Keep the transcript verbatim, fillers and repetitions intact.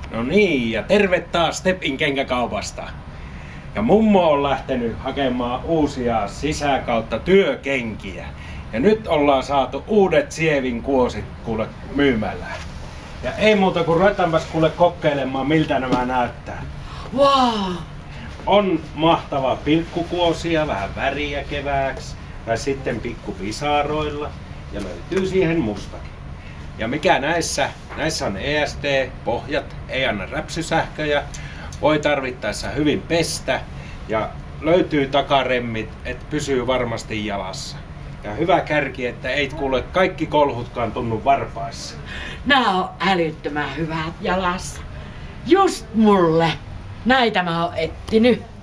No niin, ja terve taas Stepin kenkäkaupasta. Ja mummo on lähtenyt hakemaan uusia sisäkautta työkenkiä. Ja nyt ollaan saatu uudet Sievin kuosit kuule myymällä. Ja ei muuta kuin ruvetaanpas kuule kokeilemaan miltä nämä näyttää. Wow. On mahtava pilkkukuosia, vähän väriä kevääksi. Tai sitten pikkupisaroilla. Ja löytyy siihen mustakin. Ja mikä näissä? Näissä on E S D-pohjat, ei anna räpsysähköjä. Voi tarvittaessa hyvin pestä. Ja löytyy takaremmit, että pysyy varmasti jalassa. Ja hyvä kärki, että ei kuule kaikki kolhutkaan tunnu varpaissa. Nää on älyttömän hyvät jalassa. Just mulle. Näitä mä oon etsinyt.